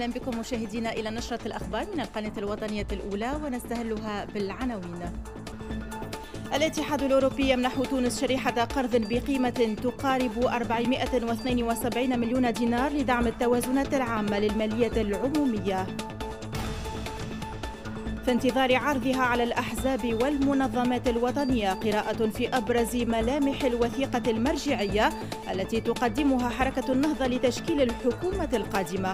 أهلا بكم مشاهدينا إلى نشرة الأخبار من القناة الوطنية الأولى، ونستهلها بالعناوين. الاتحاد الأوروبي يمنح تونس شريحة قرض بقيمة تقارب 472 مليون دينار لدعم التوازنات العامة للمالية العمومية. في انتظار عرضها على الأحزاب والمنظمات الوطنية قراءة في أبرز ملامح الوثيقة المرجعية التي تقدمها حركة النهضة لتشكيل الحكومة القادمة.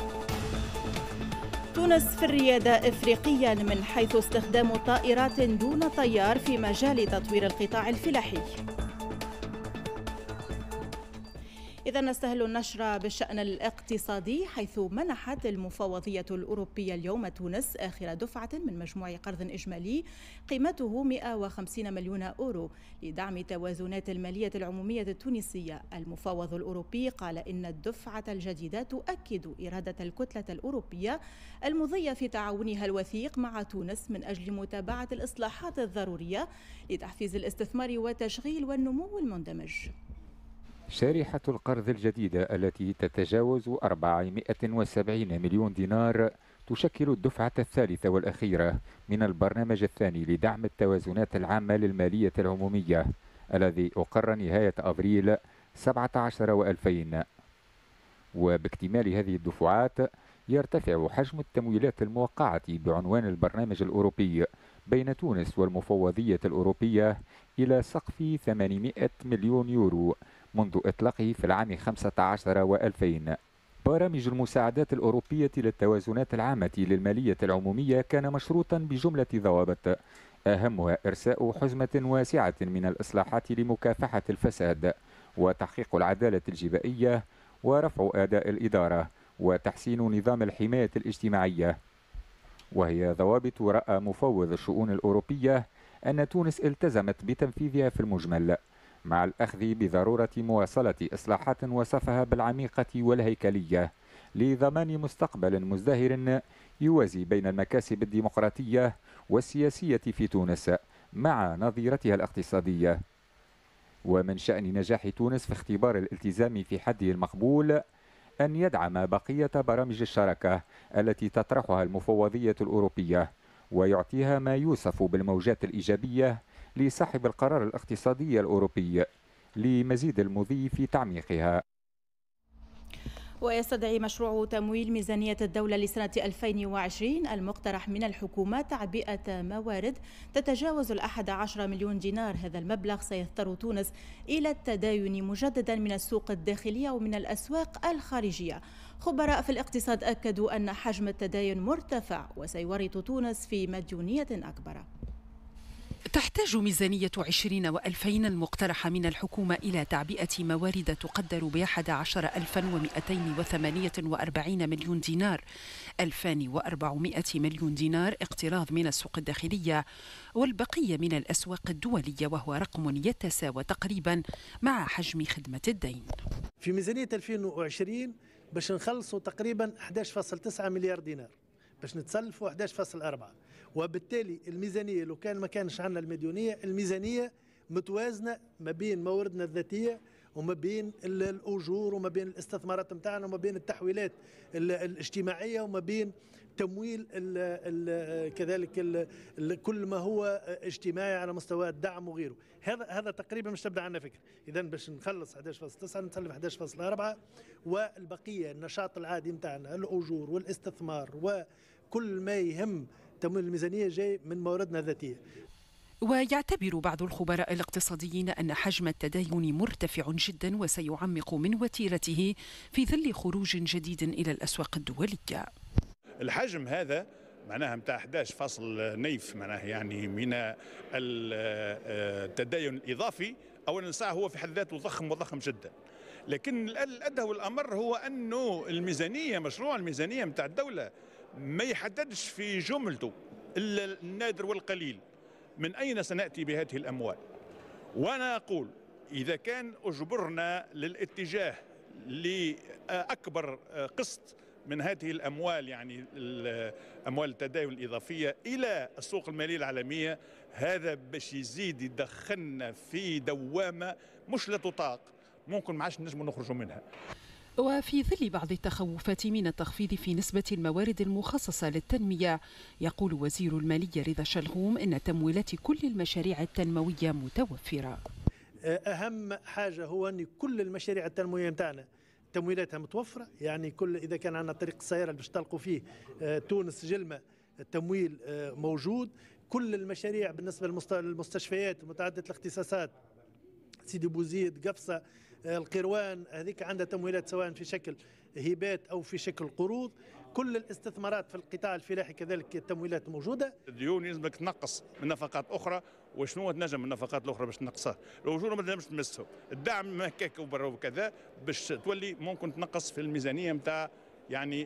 تونس في الريادة إفريقيا من حيث استخدام طائرات دون طيار في مجال تطوير القطاع الفلاحي. إذا نستهل النشرة بالشأن الاقتصادي، حيث منحت المفوضية الأوروبية اليوم تونس آخر دفعة من مجموع قرض إجمالي قيمته 150 مليون أورو لدعم توازنات المالية العمومية التونسية. المفوض الأوروبي قال إن الدفعة الجديدة تؤكد إرادة الكتلة الأوروبية المضية في تعاونها الوثيق مع تونس من أجل متابعة الإصلاحات الضرورية لتحفيز الاستثمار والتشغيل والنمو المندمج. شريحة القرض الجديدة التي تتجاوز 470 مليون دينار تشكل الدفعة الثالثة والأخيرة من البرنامج الثاني لدعم التوازنات العامة للمالية العمومية الذي أقر نهاية أبريل 17 و2000. وباكتمال هذه الدفعات يرتفع حجم التمويلات الموقعة بعنوان البرنامج الأوروبي بين تونس والمفوضية الأوروبية إلى سقف 800 مليون يورو منذ إطلاقه في العام 15 و2000. برامج المساعدات الأوروبية للتوازنات العامة للمالية العمومية كان مشروطا بجملة ضوابط، أهمها إرساء حزمة واسعة من الإصلاحات لمكافحة الفساد وتحقيق العدالة الجبائية ورفع أداء الإدارة وتحسين نظام الحماية الاجتماعية. وهي ضوابط رأى مفوض الشؤون الأوروبية أن تونس التزمت بتنفيذها في المجمل، مع الأخذ بضرورة مواصلة إصلاحات وصفها بالعميقة والهيكلية لضمان مستقبل مزدهر يوازي بين المكاسب الديمقراطية والسياسية في تونس مع نظيرتها الاقتصادية. ومن شأن نجاح تونس في اختبار الالتزام في حده المقبول أن يدعم بقية برامج الشراكة التي تطرحها المفوضية الأوروبية ويعطيها ما يوصف بالموجات الإيجابية لصاحب القرار الاقتصادي الأوروبي لمزيد المضي في تعميقها. ويستدعي مشروع تمويل ميزانية الدولة لسنة 2020 المقترح من الحكومة تعبئة موارد تتجاوز 11 مليون دينار. هذا المبلغ سيضطر تونس إلى التداين مجددا من السوق الداخلية ومن الأسواق الخارجية. خبراء في الاقتصاد أكدوا أن حجم التداين مرتفع وسيورط تونس في مديونية أكبر. تحتاج ميزانية 20 و2000 المقترحة من الحكومة إلى تعبئة موارد تقدر ب 11248 مليون دينار، 2400 مليون دينار اقتراض من السوق الداخلية والبقية من الأسواق الدولية، وهو رقم يتساوى تقريبا مع حجم خدمة الدين. في ميزانية 2020 باش نخلصوا تقريبا 11.9 مليار دينار، باش نتسلفوا 11.4، وبالتالي الميزانية لو كان ما كانش عندنا المديونية، الميزانية متوازنة ما بين مواردنا الذاتية وما بين الأجور وما بين الاستثمارات نتاعنا وما بين التحويلات الاجتماعية وما بين تمويل كذلك كل ما هو اجتماعي على مستوى الدعم وغيره. هذا تقريبا مش تبدا عندنا فكره. اذا باش نخلص 11.9 نسلف 11.4، والبقيه النشاط العادي نتاعنا الاجور والاستثمار وكل ما يهم تمويل الميزانيه جاي من مواردنا الذاتيه. ويعتبر بعض الخبراء الاقتصاديين أن حجم التداين مرتفع جدا وسيعمق من وتيرته في ظل خروج جديد إلى الأسواق الدولية. الحجم هذا معناها متاع 11 فاصل نيف معناها يعني من التداين الإضافي، أولا ساعة هو في حد ذاته ضخم وضخم جدا، لكن الأدهى والأمر هو أنه الميزانية مشروع الميزانية متاع الدولة ما يحددش في جملته النادر والقليل من أين سنأتي بهذه الأموال. وأنا أقول إذا كان أجبرنا للاتجاه لأكبر قسط من هذه الأموال، يعني أموال التداين الإضافية إلى السوق المالية العالمية، هذا باش يزيد يدخلنا في دوامة مش لا تطاق، ممكن ما عادش نجم نخرجوا منها. وفي ظل بعض التخوفات من التخفيض في نسبة الموارد المخصصة للتنمية، يقول وزير المالية رضا شلغوم إن تمويلات كل المشاريع التنموية متوفرة. أهم حاجة هو أن كل المشاريع التنموية متاعنا تمويلاتها متوفرة، يعني كل إذا كان عندنا طريق السيارة اللي باش تلقوا فيه تونس جلمة التمويل موجود. كل المشاريع بالنسبة للمستشفيات متعددة الاختصاصات سيدي بوزيد قفصة القروان هذيك عندها تمويلات سواء في شكل هبات أو في شكل قروض. كل الاستثمارات في القطاع الفلاحي كذلك التمويلات موجودة. الديون يلزمك تنقص من نفقات أخرى، وشنو تنجم من النفقات الأخرى باش تنقصها؟ الأجور ما تنجمش تمسهم، الدعم هكاك وكذا باش تولي ممكن تنقص في الميزانية نتاع يعني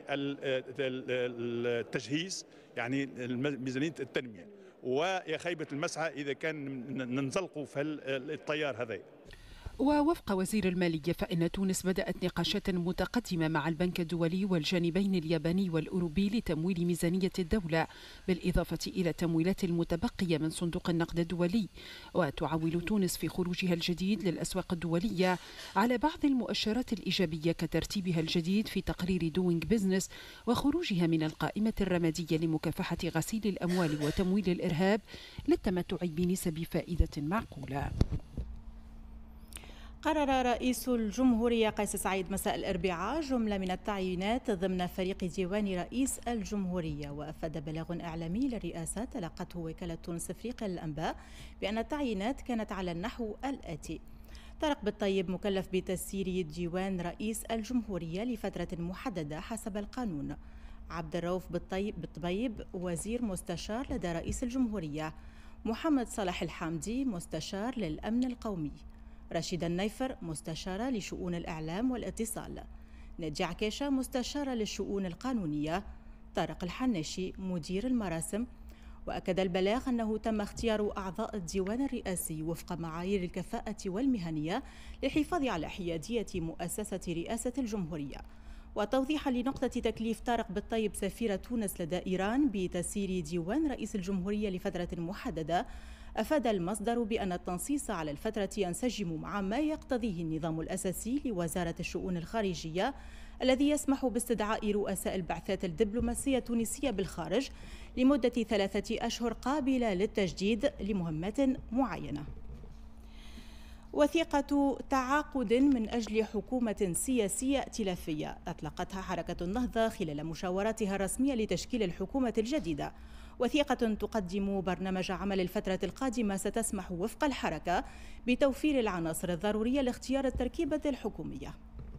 التجهيز، يعني ميزانية التنمية، ويا خيبة المسعى إذا كان ننزلقوا في التيار هذا. ووفق وزير المالية فإن تونس بدأت نقاشات متقدمة مع البنك الدولي والجانبين الياباني والأوروبي لتمويل ميزانية الدولة، بالإضافة إلى التمويلات المتبقية من صندوق النقد الدولي. وتعول تونس في خروجها الجديد للأسواق الدولية على بعض المؤشرات الإيجابية كترتيبها الجديد في تقرير دوينج بيزنس وخروجها من القائمة الرمادية لمكافحة غسيل الأموال وتمويل الإرهاب للتمتع بنسب فائدة معقولة. قرر رئيس الجمهورية قيس سعيد مساء الأربعاء جملة من التعيينات ضمن فريق ديوان رئيس الجمهورية. وأفاد بلاغ إعلامي للرئاسة تلقته وكالة تونس أفريقيا للأنباء بأن التعيينات كانت على النحو الآتي: طارق بالطيب مكلف بتسيير ديوان رئيس الجمهورية لفترة محددة حسب القانون. عبد الرؤوف بالطبيب وزير مستشار لدى رئيس الجمهورية. محمد صالح الحامدي مستشار للأمن القومي. رشيد النيفر مستشارة لشؤون الإعلام والاتصال. نجي عكاشة مستشارة للشؤون القانونية. طارق الحناشي مدير المراسم. وأكد البلاغ أنه تم اختيار أعضاء الديوان الرئاسي وفق معايير الكفاءة والمهنية للحفاظ على حيادية مؤسسة رئاسة الجمهورية. وتوضيحا لنقطة تكليف طارق بالطيب سفير تونس لدى إيران بتسيير ديوان رئيس الجمهورية لفترة محددة، أفاد المصدر بأن التنصيص على الفترة ينسجم مع ما يقتضيه النظام الأساسي لوزارة الشؤون الخارجية الذي يسمح باستدعاء رؤساء البعثات الدبلوماسية التونسية بالخارج لمدة 3 أشهر قابلة للتجديد لمهمات معينة. وثيقة تعاقد من أجل حكومة سياسية ائتلافية أطلقتها حركة النهضة خلال مشاوراتها الرسمية لتشكيل الحكومة الجديدة. وثيقة تقدم برنامج عمل الفترة القادمة ستسمح وفق الحركة بتوفير العناصر الضرورية لاختيار التركيبة الحكومية.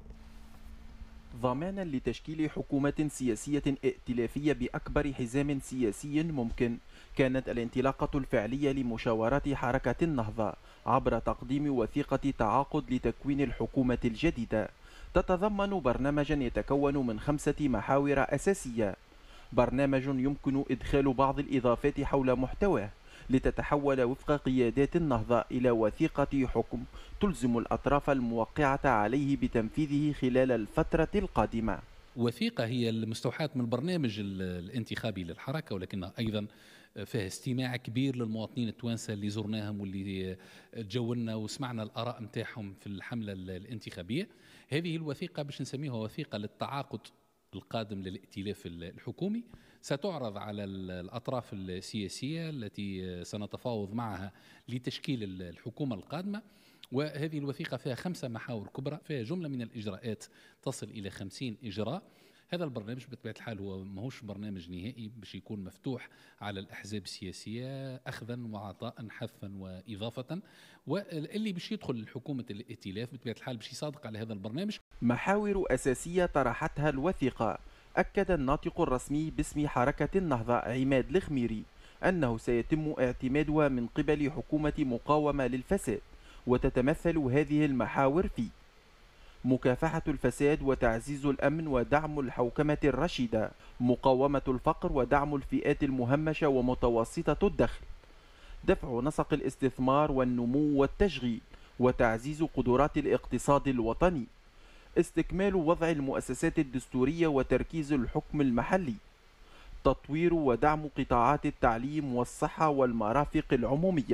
ضمانا لتشكيل حكومة سياسية ائتلافية بأكبر حزام سياسي ممكن، كانت الانطلاقة الفعلية لمشاورات حركة النهضة عبر تقديم وثيقة تعاقد لتكوين الحكومة الجديدة، تتضمن برنامجا يتكون من 5 محاور أساسية. برنامج يمكن إدخال بعض الإضافات حول محتواه لتتحول وفق قيادات النهضة إلى وثيقة حكم تلزم الأطراف الموقعة عليه بتنفيذه خلال الفترة القادمة. وثيقة هي المستوحاة من البرنامج الانتخابي للحركة، ولكنها أيضا فيها استماع كبير للمواطنين التوانسة اللي زرناهم واللي تجولنا وسمعنا الآراء متاعهم في الحملة الانتخابية. هذه الوثيقة باش نسميها وثيقة للتعاقد القادم للائتلاف الحكومي، ستعرض على الأطراف السياسية التي سنتفاوض معها لتشكيل الحكومة القادمة. وهذه الوثيقة فيها 5 محاور كبرى، فيها جملة من الإجراءات تصل إلى 50 إجراء. هذا البرنامج بطبيعة الحال هو ماهوش برنامج نهائي، باش يكون مفتوح على الأحزاب السياسية أخذا وعطاء حذفا وإضافة، واللي باش يدخل الحكومة الائتلاف بطبيعة الحال باش يصادق على هذا البرنامج. محاور أساسية طرحتها الوثيقة. أكد الناطق الرسمي باسم حركة النهضة عماد الخميري أنه سيتم اعتمادها من قبل حكومة مقاومة للفساد، وتتمثل هذه المحاور في مكافحة الفساد وتعزيز الأمن ودعم الحوكمة الرشيدة، مقاومة الفقر ودعم الفئات المهمشة ومتوسطة الدخل، دفع نسق الاستثمار والنمو والتشغيل، وتعزيز قدرات الاقتصاد الوطني، استكمال وضع المؤسسات الدستورية وتركيز الحكم المحلي، تطوير ودعم قطاعات التعليم والصحة والمرافق العمومية.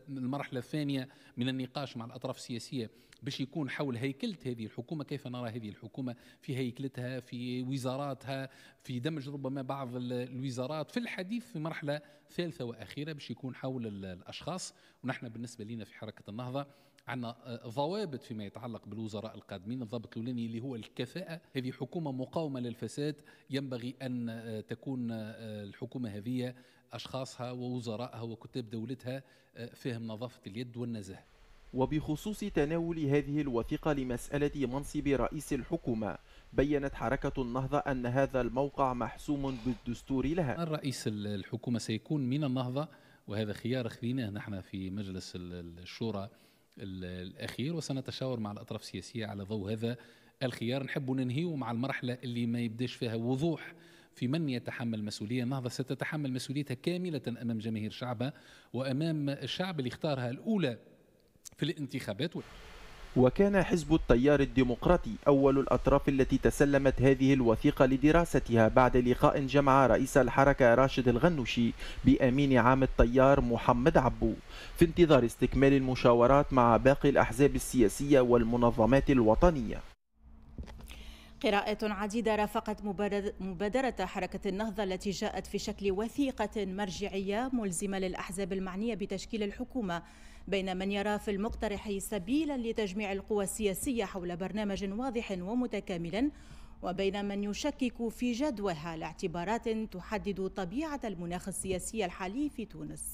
المرحلة الثانية من النقاش مع الأطراف السياسية باش يكون حول هيكلة هذه الحكومة، كيف نرى هذه الحكومة في هيكلتها، في وزاراتها، في دمج ربما بعض الوزارات، في الحديث في مرحلة ثالثة وأخيرة باش يكون حول الأشخاص. ونحن بالنسبة لنا في حركة النهضة عندنا ضوابط فيما يتعلق بالوزراء القادمين. الضابط الأولاني اللي هو الكفاءة، هذه حكومة مقاومة للفساد، ينبغي أن تكون الحكومة هذه أشخاصها ووزرائها وكتاب دولتها فيهم نظافة اليد والنزاهة. وبخصوص تناول هذه الوثيقة لمسألة منصب رئيس الحكومة، بيّنت حركة النهضة أن هذا الموقع محسوم بالدستور لها. الرئيس الحكومة سيكون من النهضة، وهذا خيار خذيناه نحن في مجلس الشورى الأخير، وسنتشاور مع الأطراف السياسية على ضوء هذا الخيار. نحب ننهيه مع المرحلة اللي ما يبداش فيها وضوح في من يتحمل المسؤولية. النهضة ستتحمل مسؤوليتها كاملة أمام جماهير شعبها وأمام الشعب اللي اختارها الأولى في الانتخابات. وكان حزب التيار الديمقراطي أول الأطراف التي تسلمت هذه الوثيقة لدراستها بعد لقاء جمع رئيس الحركة راشد الغنوشي بأمين عام التيار محمد عبو، في انتظار استكمال المشاورات مع باقي الأحزاب السياسية والمنظمات الوطنية. قراءات عديدة رافقت مبادرة حركة النهضة التي جاءت في شكل وثيقة مرجعية ملزمة للأحزاب المعنية بتشكيل الحكومة، بين من يرى في المقترح سبيلا لتجميع القوى السياسية حول برنامج واضح ومتكامل، وبين من يشكك في جدواها لاعتبارات تحدد طبيعة المناخ السياسي الحالي في تونس.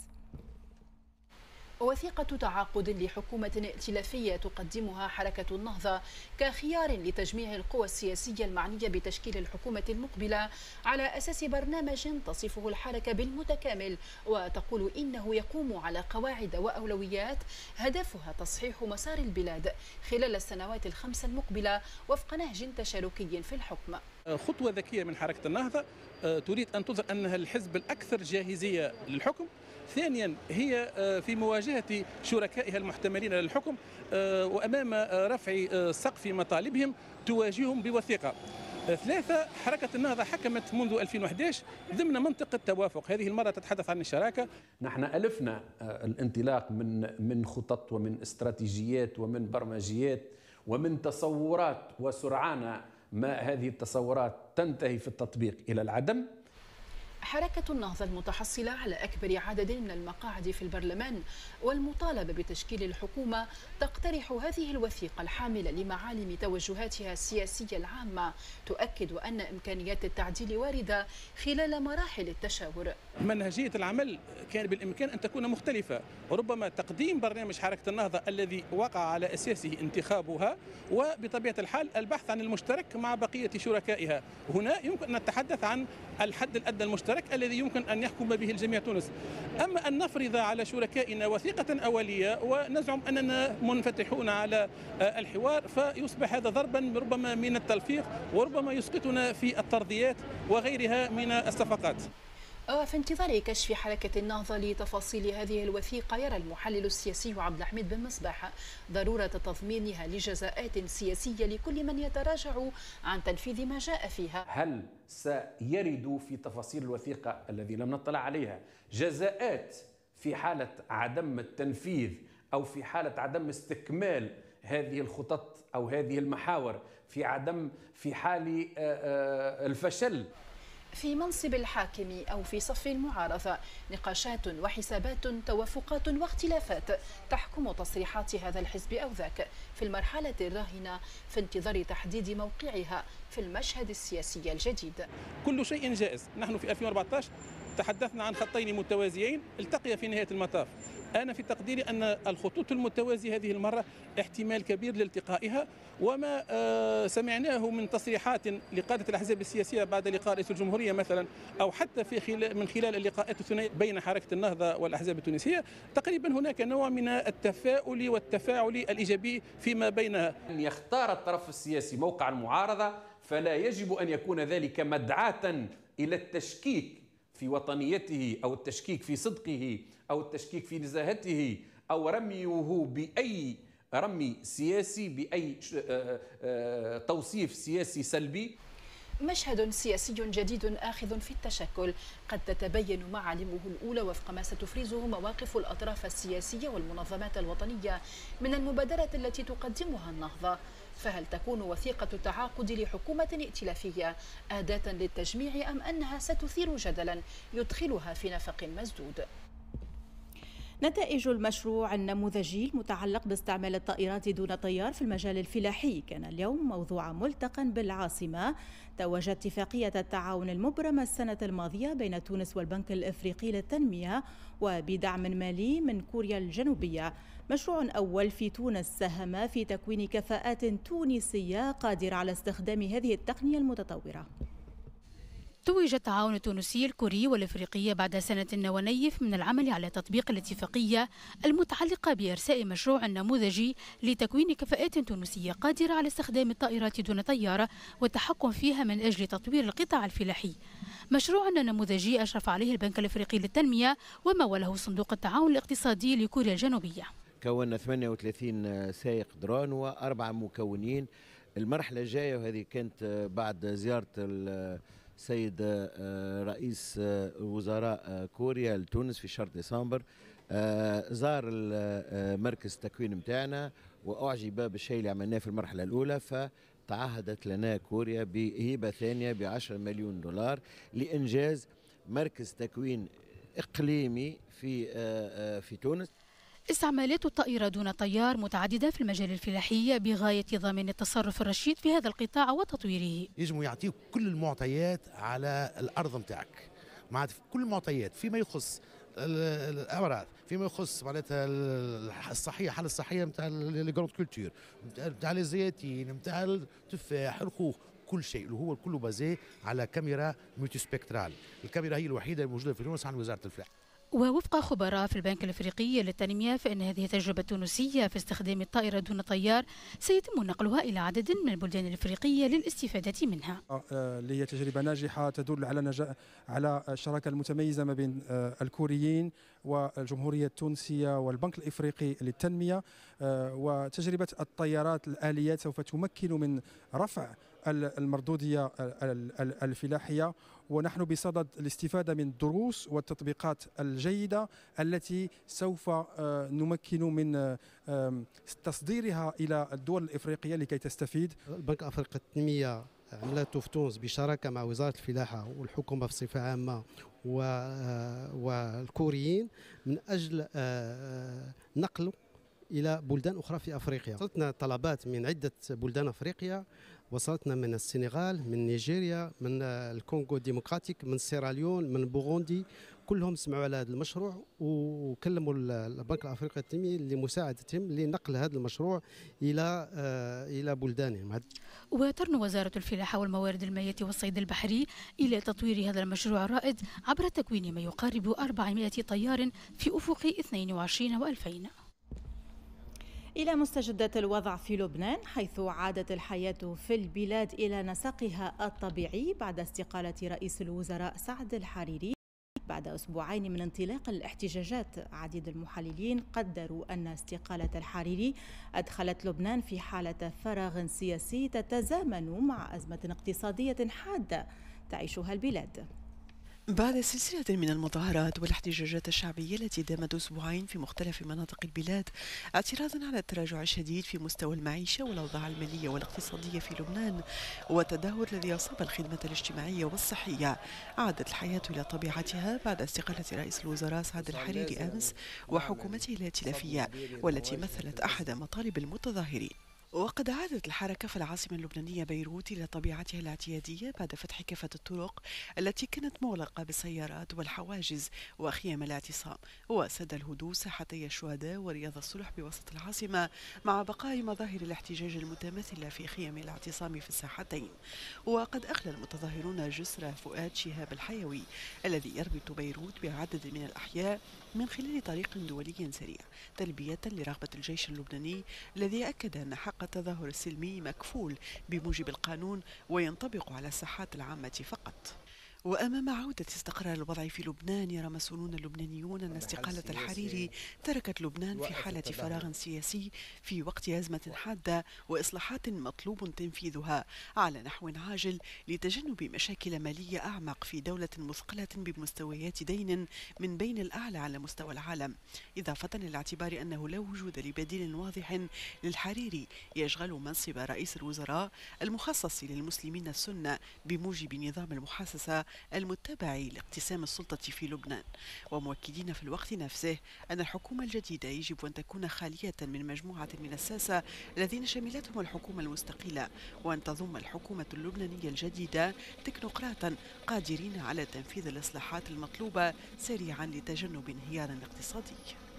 وثيقة تعاقد لحكومة ائتلافية تقدمها حركة النهضة كخيار لتجميع القوى السياسية المعنية بتشكيل الحكومة المقبلة على أساس برنامج تصفه الحركة بالمتكامل، وتقول إنه يقوم على قواعد وأولويات هدفها تصحيح مسار البلاد خلال السنوات الخمس المقبلة وفق نهج تشاركي في الحكم. خطوة ذكية من حركة النهضة تريد أن تظهر أنها الحزب الأكثر جاهزية للحكم. ثانيا هي في مواجهة شركائها المحتملين للحكم وأمام رفع سقف مطالبهم تواجههم بوثيقة. ثلاثة، حركة النهضة حكمت منذ 2011 ضمن منطقة توافق، هذه المرة تتحدث عن الشراكة. نحن ألفنا الانطلاق من خطط ومن استراتيجيات ومن برمجيات ومن تصورات، وسرعان ما هذه التصورات تنتهي في التطبيق إلى العدم. حركة النهضة المتحصلة على أكبر عدد من المقاعد في البرلمان والمطالبة بتشكيل الحكومة تقترح هذه الوثيقة الحاملة لمعالم توجهاتها السياسية العامة، تؤكد أن إمكانيات التعديل واردة خلال مراحل التشاور. منهجية العمل كان بالإمكان أن تكون مختلفة، وربما تقديم برنامج حركة النهضة الذي وقع على أساسه انتخابها، وبطبيعة الحال البحث عن المشترك مع بقية شركائها. هنا يمكن أن نتحدث عن الحد الأدنى المشترك الذي يمكن أن يحكم به الجميع تونس. أما أن نفرض على شركائنا وثيقة أولية ونزعم أننا منفتحون على الحوار، فيصبح هذا ضربا ربما من التلفيق، وربما يسقطنا في الترضيات وغيرها من الصفقات. في انتظار كشف حركة النهضة لتفاصيل هذه الوثيقة، يرى المحلل السياسي عبد الحميد بن مصباح ضرورة تضمينها لجزاءات سياسية لكل من يتراجع عن تنفيذ ما جاء فيها. هل سيرد في تفاصيل الوثيقة الذي لم نطلع عليها جزاءات في حالة عدم التنفيذ أو في حالة عدم استكمال هذه الخطط أو هذه المحاور، في حال الفشل في منصب الحاكم أو في صف المعارضة؟ نقاشات وحسابات، توافقات واختلافات تحكم تصريحات هذا الحزب أو ذاك في المرحلة الراهنة في انتظار تحديد موقعها في المشهد السياسي الجديد. كل شيء جائز. نحن في 2014 تحدثنا عن خطين متوازيين التقيا في نهاية المطاف. أنا في تقديري أن الخطوط المتوازية هذه المرة احتمال كبير لالتقائها، وما سمعناه من تصريحات لقادة الأحزاب السياسية بعد لقاء رئيس الجمهورية مثلا، أو حتى من خلال اللقاءات الثنائية بين حركة النهضة والأحزاب التونسية، تقريبا هناك نوع من التفاؤل والتفاعل الإيجابي فيما بينها. أن يختار الطرف السياسي موقع المعارضة، فلا يجب أن يكون ذلك مدعاة إلى التشكيك في وطنيته أو التشكيك في صدقه أو التشكيك في نزاهته أو رميه بأي رمي سياسي، بأي توصيف سياسي سلبي. مشهد سياسي جديد آخذ في التشكل، قد تتبين معالمه الأولى وفق ما ستفرزه مواقف الأطراف السياسية والمنظمات الوطنية من المبادرة التي تقدمها النهضة. فهل تكون وثيقة التعاقد لحكومة ائتلافية أداة للتجميع أم أنها ستثير جدلا يدخلها في نفق مسدود؟ نتائج المشروع النموذجي المتعلق باستعمال الطائرات دون طيار في المجال الفلاحي كان اليوم موضوع ملتقى بالعاصمة توج اتفاقية التعاون المبرمة السنة الماضية بين تونس والبنك الإفريقي للتنمية وبدعم مالي من كوريا الجنوبية. مشروع أول في تونس ساهم في تكوين كفاءات تونسية قادرة على استخدام هذه التقنية المتطورة. توج التعاون التونسي الكوري والإفريقي بعد سنة ونيف من العمل على تطبيق الاتفاقية المتعلقة بإرساء مشروع نموذجي لتكوين كفاءات تونسية قادرة على استخدام الطائرات دون طيارة والتحكم فيها من أجل تطوير القطاع الفلاحي. مشروع نموذجي أشرف عليه البنك الإفريقي للتنمية وموله صندوق التعاون الاقتصادي لكوريا الجنوبية. كونا 38 سائق درون وأربعة مكونين. المرحلة الجاية وهذه كانت بعد زيارة السيد رئيس وزراء كوريا لتونس في شهر ديسمبر، زار مركز التكوين متاعنا وأعجب بالشيء اللي عملناه في المرحلة الأولى، فتعهدت لنا كوريا بهبة ثانية ب10 مليون دولار لإنجاز مركز تكوين إقليمي في تونس. استعمالات الطائرة دون طيار متعددة في المجال الفلاحي بغاية ضمان التصرف الرشيد في هذا القطاع وتطويره. يجب يعطيك كل المعطيات على الأرض متاعك، معناتها كل المعطيات فيما يخص الأمراض، فيما يخص معناتها الصحية، الحالة الصحية نتاع الجروند كولتور، نتاع الزيتين، نتاع التفاح، الخوخ، كل شيء اللي هو كله بازي على كاميرا ملتي سبكترال. الكاميرا هي الوحيدة الموجودة في تونس عن وزارة الفلاحة. ووفق خبراء في البنك الإفريقي للتنمية فإن هذه تجربة تونسية في استخدام الطائرة دون طيار سيتم نقلها إلى عدد من البلدان الإفريقية للاستفادة منها. اللي هي تجربة ناجحة تدل على الشراكة المتميزة ما بين الكوريين والجمهورية التونسية والبنك الإفريقي للتنمية. وتجربة الطيارات الآليات سوف تمكن من رفع المردودية الفلاحية، ونحن بصدد الاستفادة من الدروس والتطبيقات الجيدة التي سوف نمكن من تصديرها إلى الدول الإفريقية لكي تستفيد. البنك الأفريقي للتنمية عملته في تونس بشراكة مع وزارة الفلاحة والحكومة بصفة عامة والكوريين من أجل نقله إلى بلدان أخرى في أفريقيا. وصلتنا طلبات من عدة بلدان أفريقيا، وصلتنا من السنغال، من نيجيريا، من الكونغو الديمقراطيك، من سيراليون، من بوغوندي، كلهم سمعوا على هذا المشروع وكلموا البنك الافريقي للتنميه لمساعدتهم لنقل هذا المشروع الى بلدانهم. وترنو وزاره الفلاحه والموارد المائيه والصيد البحري الى تطوير هذا المشروع الرائد عبر تكوين ما يقارب 400 طيار في افق 22 و2000. إلى مستجدات الوضع في لبنان، حيث عادت الحياة في البلاد إلى نسقها الطبيعي بعد استقالة رئيس الوزراء سعد الحريري بعد أسبوعين من انطلاق الاحتجاجات. عديد المحللين قدروا أن استقالة الحريري أدخلت لبنان في حالة فراغ سياسي تتزامن مع أزمة اقتصادية حادة تعيشها البلاد. بعد سلسلة من المظاهرات والاحتجاجات الشعبية التي دامت أسبوعين في مختلف مناطق البلاد اعتراضا على التراجع الشديد في مستوى المعيشة والأوضاع المالية والاقتصادية في لبنان والتدهور الذي أصاب الخدمة الاجتماعية والصحية، عادت الحياة إلى طبيعتها بعد استقالة رئيس الوزراء سعد الحريري أمس وحكومته الائتلافية والتي مثلت أحد مطالب المتظاهرين. وقد عادت الحركة في العاصمة اللبنانية بيروت إلى طبيعتها الاعتيادية بعد فتح كافة الطرق التي كانت مغلقة بالسيارات والحواجز وخيام الاعتصام، وسد الهدوء ساحتي الشهداء ورياض الصلح بوسط العاصمة مع بقاء مظاهر الاحتجاج المتماثلة في خيام الاعتصام في الساحتين. وقد أخلى المتظاهرون جسر فؤاد شهاب الحيوي الذي يربط بيروت بعدد من الأحياء من خلال طريق دولي سريع تلبية لرغبة الجيش اللبناني الذي أكد أن حق التظاهر السلمي مكفول بموجب القانون وينطبق على الساحات العامة فقط. وأمام عودة استقرار الوضع في لبنان، يرى مسؤولون اللبنانيون أن استقالة الحريري تركت لبنان في حالة فراغ سياسي في وقت أزمة حادة وإصلاحات مطلوب تنفيذها على نحو عاجل لتجنب مشاكل مالية أعمق في دولة مثقلة بمستويات دين من بين الأعلى على مستوى العالم، إضافة إلى اعتبار أنه لا وجود لبديل واضح للحريري يشغل منصب رئيس الوزراء المخصص للمسلمين السنة بموجب نظام المحاصصة المتبع لاقتسام السلطة في لبنان، ومؤكدين في الوقت نفسه أن الحكومة الجديدة يجب أن تكون خالية من مجموعة من الساسة الذين شملتهم الحكومة المستقلة، وأن تضم الحكومة اللبنانية الجديدة تكنوقراطا قادرين على تنفيذ الإصلاحات المطلوبة سريعا لتجنب انهيار اقتصادي.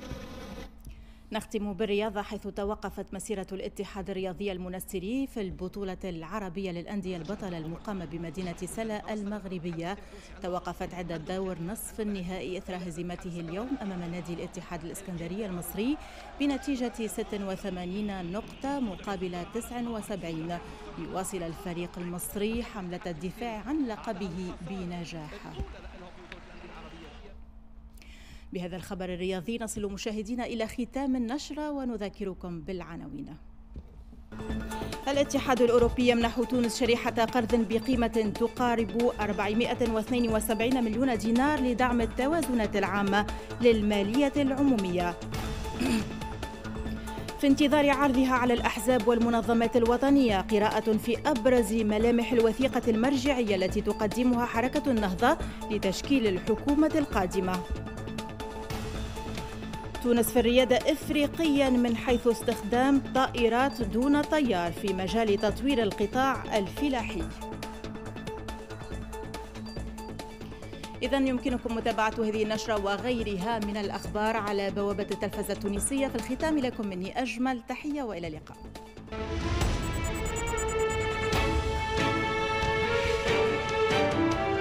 نختم بالرياضة، حيث توقفت مسيرة الاتحاد الرياضي المنستيري في البطولة العربية للأندية البطلة المقامة بمدينة سلا المغربية. توقفت عدة دور نصف النهائي إثر هزيمته اليوم أمام نادي الاتحاد الإسكندرية المصري بنتيجة 86 نقطة مقابل 79. يواصل الفريق المصري حملة الدفاع عن لقبه بنجاح. بهذا الخبر الرياضي نصل مشاهدينا إلى ختام النشرة ونذكركم بالعناوين. الاتحاد الأوروبي يمنح تونس شريحة قرض بقيمة تقارب 472 مليون دينار لدعم التوازنات العامة للمالية العمومية. في انتظار عرضها على الأحزاب والمنظمات الوطنية، قراءة في أبرز ملامح الوثيقة المرجعية التي تقدمها حركة النهضة لتشكيل الحكومة القادمة. تونس في الريادة إفريقيا من حيث استخدام طائرات دون طيار في مجال تطوير القطاع الفلاحي. إذن يمكنكم متابعة هذه النشرة وغيرها من الأخبار على بوابة التلفزة التونسية. في الختام لكم مني أجمل تحية وإلى اللقاء.